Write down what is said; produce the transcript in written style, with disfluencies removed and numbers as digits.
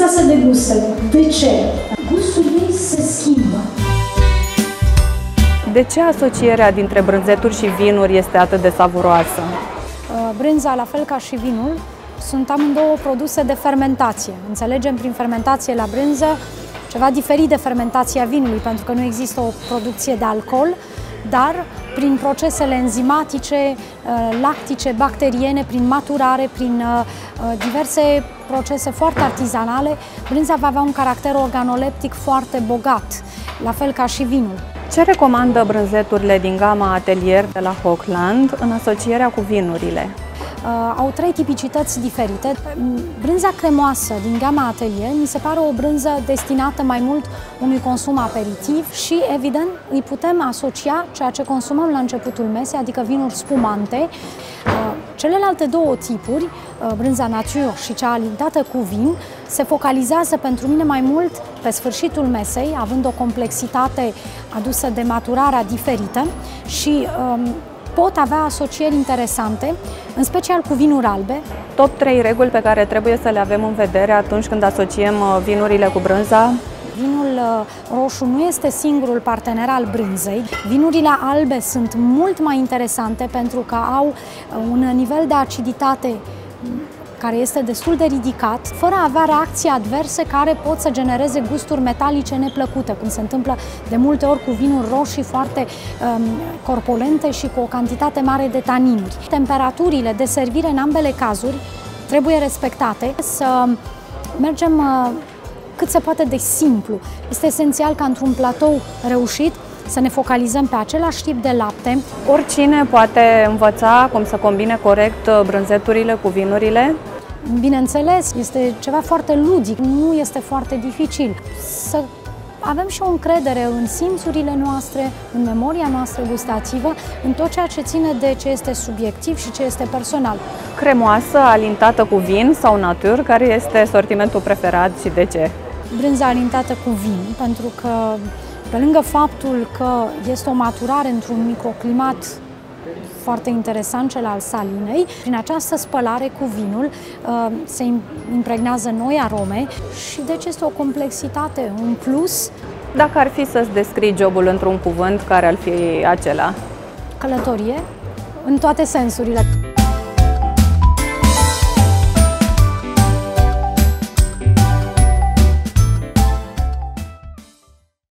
lăsa să deguste. De ce? Gustul ei se schimbă. De ce asocierea dintre brânzeturi și vinuri este atât de savuroasă? Brânza, la fel ca și vinul, sunt amândouă produse de fermentație. Înțelegem prin fermentație la brânză ceva diferit de fermentația vinului, pentru că nu există o producție de alcool, dar prin procesele enzimatice, lactice, bacteriene, prin maturare, prin diverse procese foarte artizanale, brânza va avea un caracter organoleptic foarte bogat, la fel ca și vinul. Ce recomandă brânzeturile din gama Atelier de la Hochland în asocierea cu vinurile? Au trei tipicități diferite. Brânza cremoasă din gama Atelier mi se pare o brânză destinată mai mult unui consum aperitiv și, evident, îi putem asocia ceea ce consumăm la începutul mesei, adică vinuri spumante. Celelalte două tipuri, brânza nature și cea alintată cu vin, se focalizează pentru mine mai mult pe sfârșitul mesei, având o complexitate adusă de maturarea diferită și pot avea asocieri interesante, în special cu vinuri albe. Top 3 reguli pe care trebuie să le avem în vedere atunci când asociem vinurile cu brânza? Vinul roșu nu este singurul partener al brânzei. Vinurile albe sunt mult mai interesante pentru că au un nivel de aciditate care este destul de ridicat, fără a avea reacții adverse care pot să genereze gusturi metalice neplăcute, cum se întâmplă de multe ori cu vinuri roșii foarte corpulente și cu o cantitate mare de taninuri. Temperaturile de servire în ambele cazuri trebuie respectate, să mergem cât se poate de simplu. Este esențial ca într-un platou reușit să ne focalizăm pe același tip de lapte. Oricine poate învăța cum să combine corect brânzeturile cu vinurile? Bineînțeles, este ceva foarte ludic, nu este foarte dificil. Să avem și o încredere în simțurile noastre, în memoria noastră gustativă, în tot ceea ce ține de ce este subiectiv și ce este personal. Cremoasă, alintată cu vin sau natur, care este sortimentul preferat și de ce? Brânza alintată cu vin, pentru că pe lângă faptul că este o maturare într-un microclimat foarte interesant, cel al salinei, prin această spălare cu vinul se impregnează noi arome și deci este o complexitate, un plus. Dacă ar fi să-ți descrii jobul într-un cuvânt, care ar fi acela? Călătorie, în toate sensurile.